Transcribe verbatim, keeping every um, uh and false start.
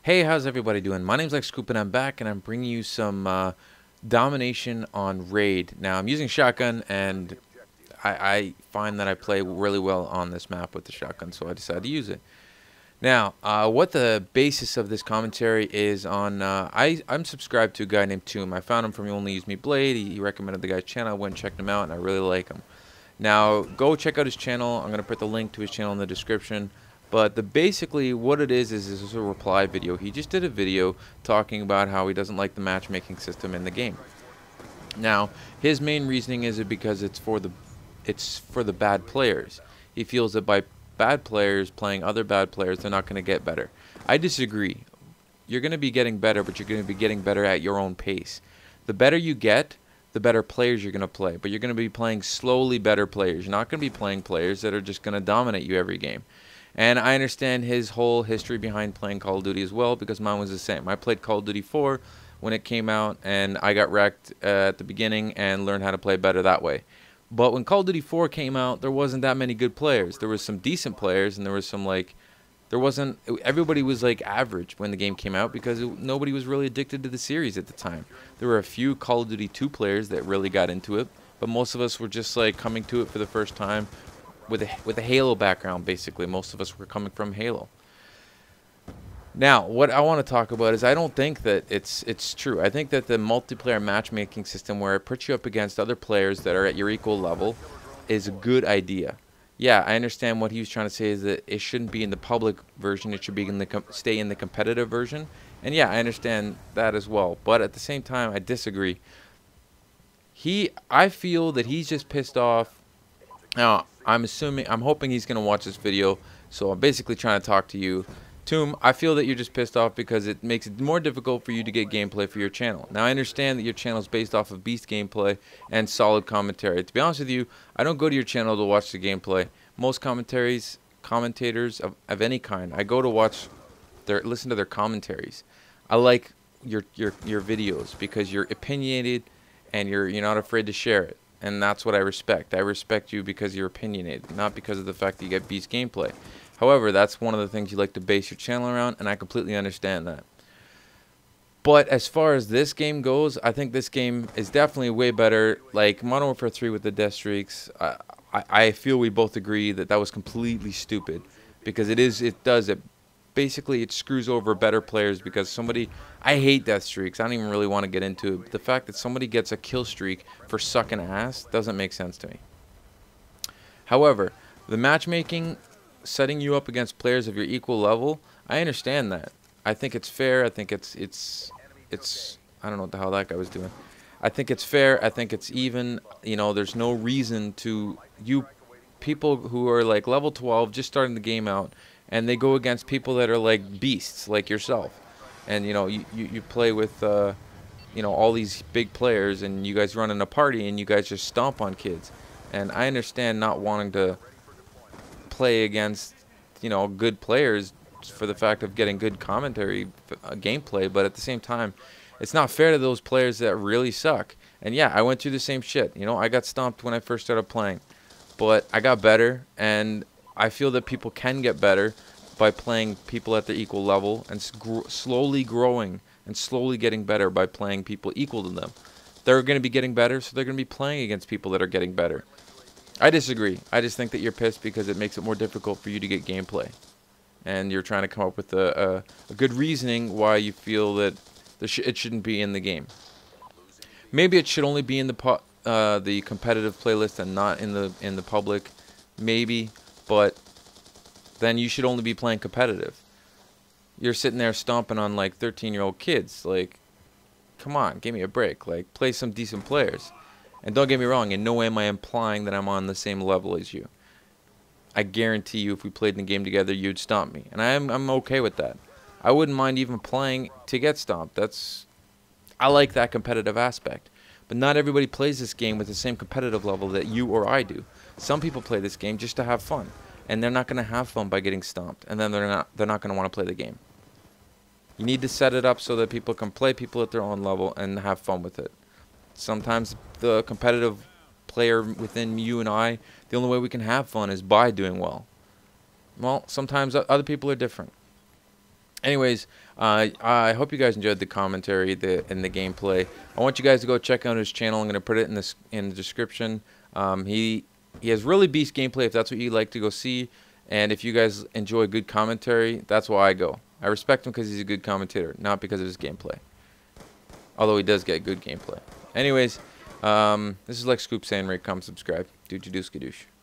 Hey, how's everybody doing? My name's LexScoop and I'm back and I'm bringing you some uh, domination on Raid. Now, I'm using shotgun and I, I find that I play really well on this map with the shotgun, so I decided to use it. Now, uh, what the basis of this commentary is on, uh, I, I'm subscribed to a guy named Tomb. I found him from Only Use Me Blade. He, he recommended the guy's channel. I went and checked him out and I really like him. Now, go check out his channel. I'm going to put the link to his channel in the description. But the basically what it is is this is a reply video. He just did a video talking about how he doesn't like the matchmaking system in the game. Now, his main reasoning is it because it's for the it's for the bad players. He feels that by bad players playing other bad players, they're not going to get better. I disagree. You're going to be getting better, but you're going to be getting better at your own pace. The better you get, the better players you're going to play. But you're going to be playing slowly better players. You're not going to be playing players that are just going to dominate you every game. And I understand his whole history behind playing Call of Duty as well, because mine was the same. I played Call of Duty four when it came out, and I got wrecked uh, at the beginning and learned how to play better that way. But when Call of Duty four came out, there wasn't that many good players. There was some decent players, and there was some, like, there wasn't, everybody was, like, average when the game came out, because it, nobody was really addicted to the series at the time. There were a few Call of Duty two players that really got into it, but most of us were just, like, coming to it for the first time. With a, with a Halo background, basically. Most of us were coming from Halo. Now, what I want to talk about is I don't think that it's it's true. I think that the multiplayer matchmaking system where it puts you up against other players that are at your equal level is a good idea. Yeah, I understand what he was trying to say is that it shouldn't be in the public version. It should be in the com stay in the competitive version. And yeah, I understand that as well. But at the same time, I disagree. He, I feel that he's just pissed off. Now, I'm assuming, I'm hoping he's going to watch this video, so I'm basically trying to talk to you. Tomb, I feel that you're just pissed off because it makes it more difficult for you to get gameplay for your channel. Now, I understand that your channel is based off of beast gameplay and solid commentary. To be honest with you, I don't go to your channel to watch the gameplay. Most commentaries, commentators of, of any kind, I go to watch their, listen to their commentaries. I like your, your, your videos because you're opinionated and you're, you're not afraid to share it. And that's what I respect. I respect you because you're opinionated, not because of the fact that you get beast gameplay. However, that's one of the things you like to base your channel around, and I completely understand that. But as far as this game goes, I think this game is definitely way better. Like Modern Warfare three with the death streaks, I, I, I feel we both agree that that was completely stupid, because it is, it does it. Basically, it screws over better players because somebody... I hate death streaks. I don't even really want to get into it. But the fact that somebody gets a kill streak for sucking ass doesn't make sense to me. However, the matchmaking, setting you up against players of your equal level, I understand that. I think it's fair. I think it's... it's, it's I don't know what the hell that guy was doing. I think it's fair. I think it's even. You know, there's no reason to... You people who are like level twelve, just starting the game out, and they go against people that are like beasts, like yourself. And, you know, you, you, you play with, uh, you know, all these big players, and you guys run in a party, and you guys just stomp on kids. And I understand not wanting to play against, you know, good players for the fact of getting good commentary, uh, gameplay, but at the same time, it's not fair to those players that really suck. And yeah, I went through the same shit. You know, I got stomped when I first started playing. But I got better, and I feel that people can get better by playing people at their equal level and gr slowly growing and slowly getting better by playing people equal to them. They're going to be getting better, so they're going to be playing against people that are getting better. I disagree. I just think that you're pissed because it makes it more difficult for you to get gameplay. And you're trying to come up with a, a, a good reasoning why you feel that the sh it shouldn't be in the game. Maybe it should only be in the po uh, the competitive playlist and not in the in the public. Maybe, but then you should only be playing competitive. You're sitting there stomping on like thirteen year old kids. Like, come on, give me a break. Like, play some decent players. And don't get me wrong, in no way am I implying that I'm on the same level as you. I guarantee you if we played in the game together, you'd stomp me. And I'm, I'm okay with that. I wouldn't mind even playing to get stomped. That's, I like that competitive aspect. But not everybody plays this game with the same competitive level that you or I do. Some people play this game just to have fun. And they're not going to have fun by getting stomped. And then they're not, they're not going to want to play the game. You need to set it up so that people can play people at their own level and have fun with it. Sometimes the competitive player within you and I, the only way we can have fun is by doing well. Well, sometimes other people are different. Anyways, uh, I hope you guys enjoyed the commentary the, and the gameplay. I want you guys to go check out his channel. I'm going to put it in this in the description. Um, he he has really beast gameplay if that's what you like to go see. And if you guys enjoy good commentary, that's why I go. I respect him because he's a good commentator, not because of his gameplay. Although he does get good gameplay. Anyways, um, this is Lex Scoop saying rate, comment, subscribe. Doochie doo skadoosh.